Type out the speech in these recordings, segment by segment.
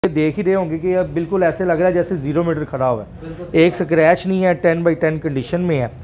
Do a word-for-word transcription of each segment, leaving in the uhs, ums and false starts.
देख ही रहे होंगे कि अब बिल्कुल ऐसे लग रहा है जैसे जीरो मीटर खड़ा हुआ है, एक स्क्रैच नहीं है, टेन बाई टेन कंडीशन में है।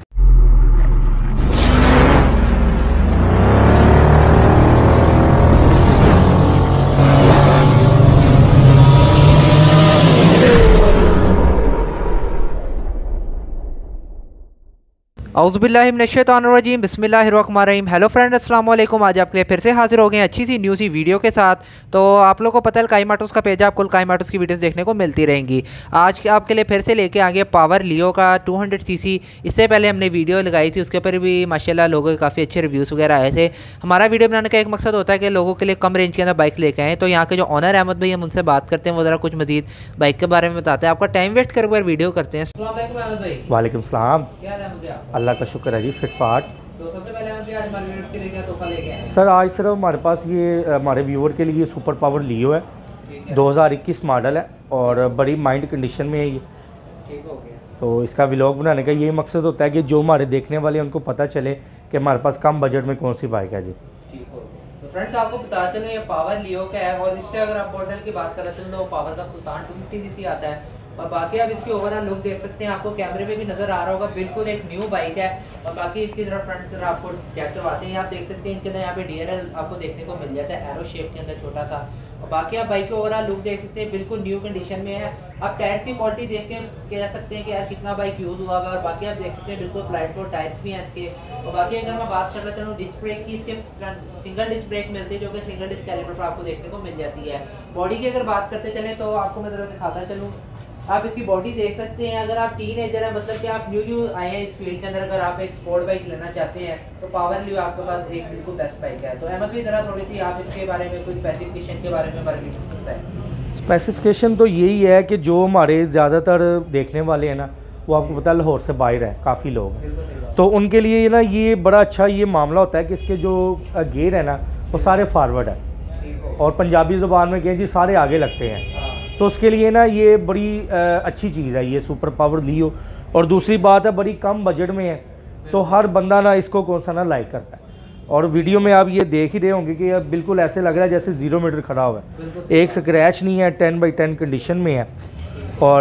औज़ुबिल्लाहिमिनश्शैतानिर्रजीम बिस्मिल्लाहिर्रहमानिर्रहीम। हेलो फ्रेंड, अस्सलाम वालेकुम। आज आपके लिए फिर से हाजिर हो गए अच्छी सी न्यू सी वीडियो के साथ। तो आप लोगों को पता है काई मोटर्स का पेज है, आपको काई मोटर्स की वीडियोस देखने को मिलती रहेंगी। आज आपके लिए फिर से लेके आ गए पावर लियो का टू हंड्रेड सी सी। इससे पहले हमने वीडियो लगाई थी, उसके ऊपर भी माशाल्लाह लोगों के काफ़ी अच्छे रिव्यूज़ वगैरह आए थे। हमारा वीडियो बनाने का एक मकसद होता है कि लोगों के लिए कम रेंज के अंदर बाइक लेके आएँ। तो यहाँ के जो ऑनर अहमद भाई, हम उनसे बात करते हैं, वो ज़रा कुछ मजीद बाइक के बारे में बताते हैं। आपका टाइम वेस्ट कर बार वीडियो करते हैं। अस्सलाम वालेकुम अहमद भाई। वालेकुम सलाम। क्या हाल है अहमद भाई? अल्लाह का शुक्र है जी, फिटफाट। तो सबसे पहले अहमद भाई, आज हमारे व्यूअर्स के लिए क्या तोहफा लेके आए हैं? सर आज सिर्फ हमारे पास ये हमारे व्यूअर के लिए सुपर पावर लियो है, दो हज़ार इक्कीस मॉडल है और बड़ी माइंड कंडीशन में है ये। ठीक हो गया। तो इसका व्लॉग बनाने का ये मकसद होता है कि जो हमारे देखने वाले हैं उनको पता चले कि हमारे पास कम बजट में कौन सी बाइक है जी। ठीक हो गया। तो फ्रेंड्स, आपको बता चलो ये पावर लियो का है और इससे अगर आप मॉडल की बात करें तो वो पावर का सुल्तान टू फिफ्टी सीसी आता है। और बाकी आप इसकी ओवरऑल लुक देख सकते हैं, आपको कैमरे में भी नजर आ रहा होगा, बिल्कुल एक न्यू बाइक है। और बाकी इसकी जरा फ्रंट से आपको चेक करवाते हैं। आप देख सकते हैं इनके अंदर यहाँ पे डीआरएल आपको देखने को मिल जाता है, एरो शेप के अंदर छोटा सा। और बाकी आप बाइक की ओवरऑल लुक देख सकते हैं, बिल्कुल न्यू कंडीशन में है। आप टायर्स की क्वालिटी देख के कह सकते हैं कि यार कितना बाइक यूज़ हुआ है। और बाकी आप देख सकते हैं बिल्कुल फ्लाइट फ्लोर टायर्स भी हैं इसके। और बाकी अगर मैं बात करता चलूँ डिस्क ब्रेक की, इसके सिंगल डिस्क ब्रेक मिलती है जो कि सिंगल डिस्क कैलिपर पर आपको देखने को मिल जाती है। बॉडी की अगर बात करते चले तो आपको मैं ज़रा दिखाता चलूँ, आप इसकी बॉडी देख सकते हैं। अगर आप टीनेजर है, मतलब कि आप न्यू न्यू आए हैं इस फील्ड के अंदर, अगर आप एक स्पोर्ट बाइक लेना चाहते हैं तो पावर लियो आपके पास एक बिल्कुल बेस्ट बाइक है। तो अहमद भी ज़रा थोड़ी सी आप इसके बारे में कुछ स्पेसिफिकेशन के बारे में हमारे व्यूअर्स को बताएं। स्पेसिफिकेशन तो यही है कि जो हमारे ज़्यादातर देखने वाले हैं ना, वो आपको पता है लाहौर से बाहर है काफ़ी लोग, तो उनके लिए ना ये बड़ा अच्छा ये मामला होता है कि इसके जो गेयर है ना वो सारे फारवर्ड है और पंजाबी ज़ुबान में कहें जी सारे आगे लगते हैं। तो उसके लिए ना ये बड़ी आ, अच्छी चीज़ है ये सुपर पावर लियो। और दूसरी बात है बड़ी कम बजट में है, तो हर बंदा ना इसको कौन सा ना लाइक करता है। और वीडियो में आप ये देख ही रहे होंगे कि अब बिल्कुल ऐसे लग रहा है जैसे ज़ीरो मीटर खड़ा हुआ है, एक स्क्रैच नहीं है, टेन बाई टेन कंडीशन में है। और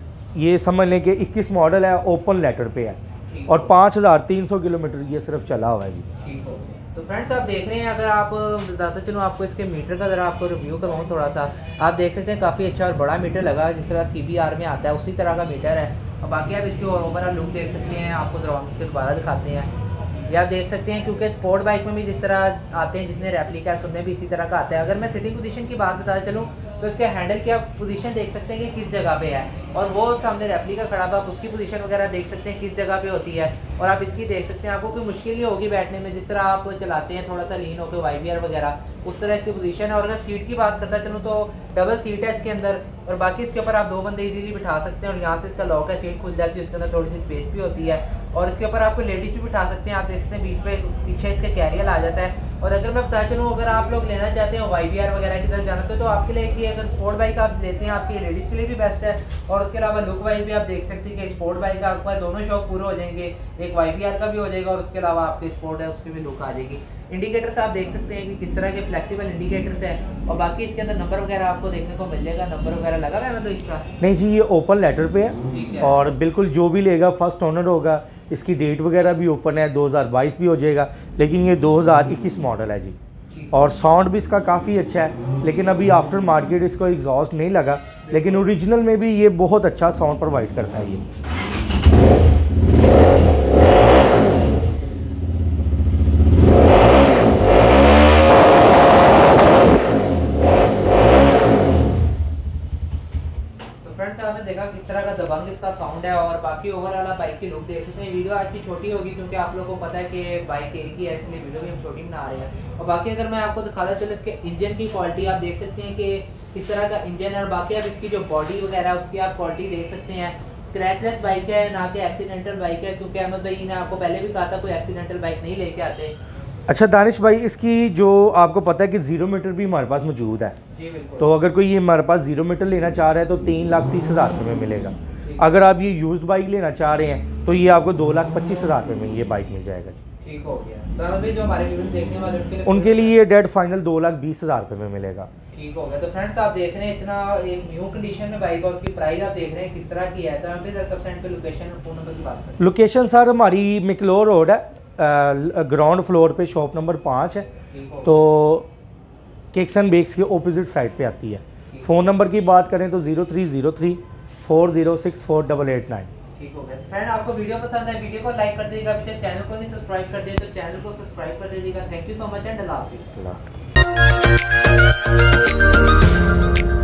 ये समझ लें कि इक्कीस मॉडल है, ओपन लेटर पे है और पाँच हज़ार तीन सौ किलोमीटर ये सिर्फ चला हुआ है जी। तो फ्रेंड्स, आप देख रहे हैं, अगर आप बताते चलो आपको इसके मीटर का ज़रा आपको रिव्यू करवाऊँ थोड़ा सा। आप देख सकते हैं काफ़ी अच्छा और बड़ा मीटर लगा है, जिस तरह सी बी आर में आता है उसी तरह का मीटर है। और बाकी आप इसकी ओवरऑल लुक देख सकते हैं, आपको ज़रा दोबारा दिखाते हैं। ये आप देख सकते हैं क्योंकि स्पोर्ट बाइक में भी जिस तरह आते हैं, जितने रेप्लिका है उनमें भी इसी तरह का आता है। अगर मैं सिटिंग पोजीशन की बात बताते चलूँ तो इसके हैंडल की आप पोजीशन देख सकते हैं कि किस जगह पे है, और वो सामने रेप्लिका खड़ा हुआ, आप उसकी पोजीशन वगैरह देख सकते हैं किस जगह पे होती है। और आप इसकी देख सकते हैं, आपको कोई मुश्किल नहीं होगी बैठने में, जिस तरह आप चलाते हैं थोड़ा सा लीन होकर वाई वी आर वगैरह, उस तरह इसकी पोजीशन है। और अगर सीट की बात करता चलूँ तो डबल सीट है इसके अंदर, और बाकी इसके ऊपर आप दो बंदे इजीली बिठा सकते हैं। और यहाँ से इसका लॉक है, सीट खुल जाती है, उसके अंदर थोड़ी सी स्पेस भी होती है। और इसके ऊपर आपको लेडीज़ भी बिठा सकते हैं। आप देख सकते हैं बीच पे पीछे इसका कैरियर आ जाता है। और अगर मैं बता चलूँ, अगर आप लोग लेना चाहते हैं वाई वी आर वगैरह की तरफ जाना तो, तो आपके लिए कि अगर स्पोर्ट बाइक आप लेते हैं आपके लेडीज़ के लिए भी बेस्ट है। और उसके अलावा लुक वाइज भी आप देख सकते हैं कि स्पोर्ट बाइक का आपका दोनों शौक पूरे हो जाएंगे, एक वाई वी आर का भी हो जाएगा और उसके अलावा आपके स्पोर्ट है उसकी भी लुक आ जाएगी। इंडिकेटर्स आप देख सकते हैं कि किस तरह के फ्लेक्सिबल इंडिकेटर्स हैं। और बाकी इसके अंदर नंबर वगैरह आपको देखने को मिल जाएगा, नंबर वगैरह लगा हुआ है मतलब इसका नहीं जी, ये ओपन लेटर पे है और बिल्कुल जो भी लेगा फर्स्ट ओनर होगा। इसकी डेट वगैरह भी ओपन है, दो हज़ार बाईस भी हो जाएगा, लेकिन ये दो हज़ार इक्कीस मॉडल है जी। और साउंड भी इसका काफ़ी अच्छा है, लेकिन अभी आफ्टर मार्केट इसको एग्जॉस्ट नहीं लगा, लेकिन ओरिजिनल में भी ये बहुत अच्छा साउंड प्रोवाइड करता है ये। आपने देखा किस तरह का दबंग इसका साउंड है। और बाकी ओवरऑल आप बाइक की लुक देख सकते हैं। वीडियो आज की छोटी होगी क्योंकि आप लोगों को पता है कि बाइक एक ही है, इसलिए वीडियो भी हम छोटी बना रहे हैं। और बाकी अगर मैं आपको दिखाता चलूँ इसके इंजन की क्वालिटी, आप देख सकते हैं कि किस तरह का इंजन है। और बाकी आप इसकी जो बॉडी वगैरह है उसकी आप क्वालिटी देख सकते हैं। स्क्रैचलेस बाइक है, ना कि एक्सीडेंटल बाइक है, क्योंकि अहमद भाई ने आपको पहले भी कहा था कोई एक्सीडेंटल बाइक नहीं लेके आते। अच्छा दानिश भाई, इसकी जो आपको पता है कि ज़ीरो मीटर भी हमारे पास मौजूद है जी, बिल्कुल। तो अगर कोई ये हमारे पास ज़ीरो मीटर लेना चाह रहा है तो तीन लाख तीस हज़ार रुपये में मिलेगा। अगर आप ये यूज्ड बाइक लेना चाह रहे हैं तो ये आपको दो लाख पच्चीस हज़ार रुपये में ये बाइक मिल जाएगा। ठीक हो गया। तो अभी जो हमारे व्यूअर्स देखने वाले उनके लिए उनके लिए ये डेड फाइनल दो लाख बीस हज़ार रुपये में मिलेगा। ठीक हो गया। तो फ्रेंड्स आप देख रहे हैं इतना एक न्यू कंडीशन में बाइक और उसकी प्राइस आप देख रहे हैं किस तरह की है। तो हम भी सर सबसे एंड पे लोकेशन और फोन नंबर की बात करें। लोकेशन सर हमारी मिकलोर रोड है, ग्राउंड फ्लोर पे शॉप नंबर पाँच है, तो केक्सन बेक्स के ओपोजिट साइड पे आती है। फ़ोन नंबर की बात करें तो zero three zero three four zero six four double eight nine. ठीक हो गया। फ्रेंड आपको वीडियो पसंद है वीडियो को लाइक कर दीजिएगा, अभी तक चैनल को नहीं सब्सक्राइब कर दिया तो चैनल को सब्सक्राइब कर दीजिएगा। Thank you so much and अल्लाह हाफिज़।